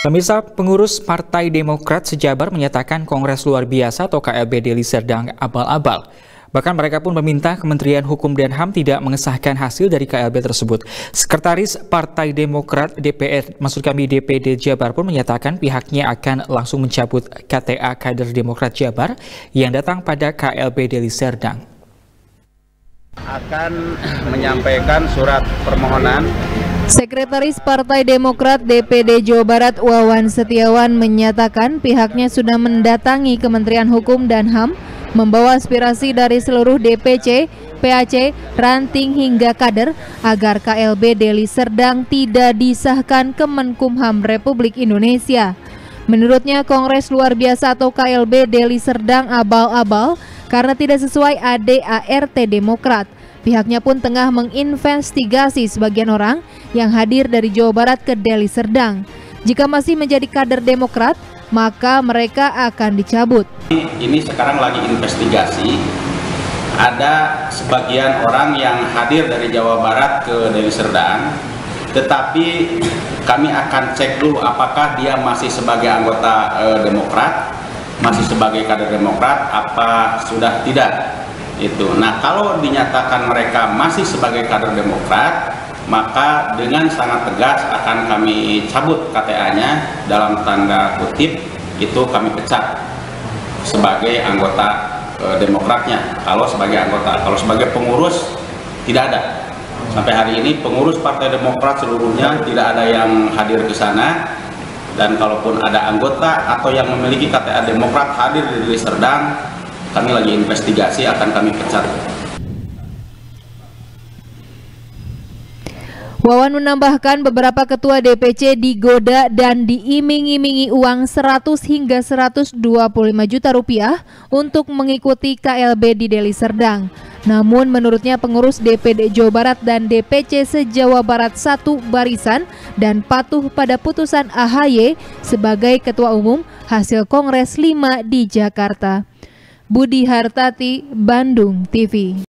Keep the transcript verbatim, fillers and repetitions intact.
Pemirsa, pengurus Partai Demokrat sejabar menyatakan Kongres Luar Biasa atau K L B Deli Serdang abal-abal. Bahkan mereka pun meminta Kementerian Hukum dan H A M tidak mengesahkan hasil dari K L B tersebut. Sekretaris Partai Demokrat D P R, maksud kami D P D Jabar pun menyatakan pihaknya akan langsung mencabut K T A kader Demokrat Jabar yang datang pada K L B Deli Serdang. Akan menyampaikan surat permohonan. Sekretaris Partai Demokrat D P D Jawa Barat Wawan Setiawan menyatakan pihaknya sudah mendatangi Kementerian Hukum dan H A M membawa aspirasi dari seluruh D P C, P A C, ranting hingga kader agar K L B Deli Serdang tidak disahkan Kemenkumham Republik Indonesia. Menurutnya Kongres Luar Biasa atau K L B Deli Serdang abal-abal karena tidak sesuai A D A R T Demokrat. Pihaknya pun tengah menginvestigasi sebagian orang yang hadir dari Jawa Barat ke Deli Serdang. Jika masih menjadi kader Demokrat, maka mereka akan dicabut. Ini sekarang lagi investigasi. Ada sebagian orang yang hadir dari Jawa Barat ke Deli Serdang, tetapi kami akan cek dulu apakah dia masih sebagai anggota eh, Demokrat, masih sebagai kader Demokrat, apa sudah tidak. Itu. Nah, kalau dinyatakan mereka masih sebagai kader Demokrat, maka dengan sangat tegas akan kami cabut K T A-nya, dalam tanda kutip itu kami pecat sebagai anggota e, Demokratnya. Kalau sebagai anggota, kalau sebagai pengurus tidak ada. Sampai hari ini pengurus Partai Demokrat seluruhnya tidak ada yang hadir ke sana. Dan kalaupun ada anggota atau yang memiliki K T A Demokrat hadir di Deli Serdang, kami lagi investigasi, akan kami pecat. Wawan menambahkan beberapa ketua D P C digoda dan diiming-imingi uang seratus hingga seratus dua puluh lima juta rupiah untuk mengikuti K L B di Deli Serdang. Namun menurutnya pengurus D P D Jawa Barat dan D P C se-Jawa Barat satu barisan dan patuh pada putusan A H Y sebagai ketua umum hasil Kongres lima di Jakarta. Budi Hartati, Bandung T V.